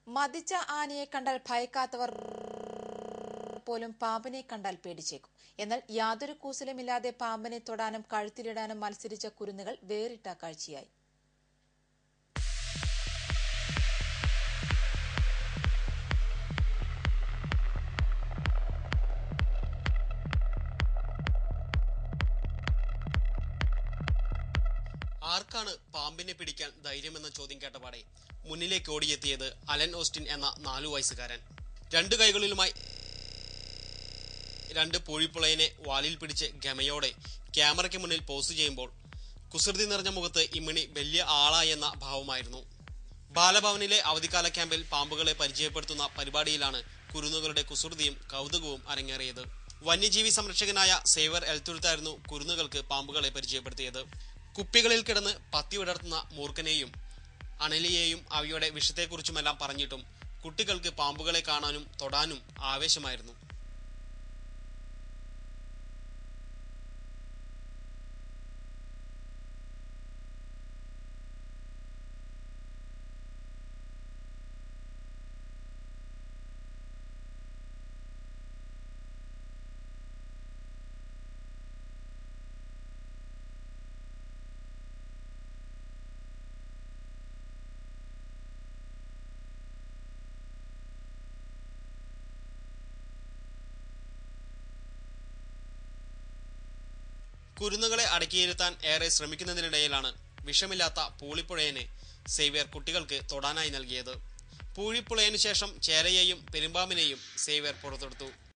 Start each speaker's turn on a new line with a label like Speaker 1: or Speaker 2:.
Speaker 1: മതിച്ച ആനയെ കണ്ടാൽ ഭയക്കാത്തവർ പോലും പാമ്പിനെ കണ്ടാൽ പേടിച്ചേക്കും. എന്നാൽ യാതൊരു കൂസലുമില്ലാതെ പാമ്പിനെ തൊടാനും കഴുത്തിലിടാനും മത്സരിച്ച കുരുന്നുകൾ വേറിട്ട കാഴ്ചയായി.
Speaker 2: ആർക്കാണ് പാമ്പിനെ പിടിക്കാൻ ധൈര്യമെന്ന ചോദ്യം കേട്ടപാടെ മുന്നിലേക്ക് ഓടിയെത്തിയത് അലൻ ഓസ്റ്റിൻ എന്ന 4 വയസ്സുകാരൻ. 2 കൈകളിലുമായി 2 പൂഴിപ്പുളയനെ വാലിൽ പിടിച്ച് ഗമയോടെ ക്യാമറയ്ക്ക് മുന്നിൽ പോസ്റ്റ് ചെയ്യുമ്പോൾ കുസൃതി നിറഞ്ഞ മുഖത്ത് ഇമ്മിണി വലിയ ആളായെന്ന ഭാവമായിരുന്നു. ബാലഭവനിലെ അവധിക്കാല ക്യാമ്പിൽ പാമ്പുകളെ പരിചയപ്പെടുത്തുന്ന പരിപാടിയിലാണ് കുരുന്നുകളുടെ കുസൃതിയും കൗതുകവും അരങ്ങേറിയത്. വന്യജീവി സംരക്ഷകനായ സേവ്യർ എൽത്തുരുത്തായിരുന്നു കുരുന്നുകൾക്ക് പാമ്പുകളെ പരിചയപ്പെടുത്തിയത്. കുപ്പികളിൽ കിടന്ന് പത്തി വിടർത്തുന്ന മൂർഖനെയും അണലിയെയും അവയുടെ വിഷത്തെക്കുറിച്ചുമെല്ലാം പറഞ്ഞിട്ടും കുട്ടികൾക്ക് പാമ്പുകളെ കാണാനും തൊടാനും ആവേശമായിരുന്നു. കുരുന്നുകളെ അടക്കിയിരുത്താൻ ഏറെ ശ്രമിക്കുന്നതിനിടയിലാണ് വിഷമില്ലാത്ത പൂളിപ്പുഴയനെ സേവ്യർ കുട്ടികൾക്ക് തൊടാനായി നൽകിയത്. പൂഴിപ്പുഴയനു ശേഷം ചേരയെയും പെരുമ്പാമ്പിനെയും സേവ്യർ പുറത്തെടുത്തു.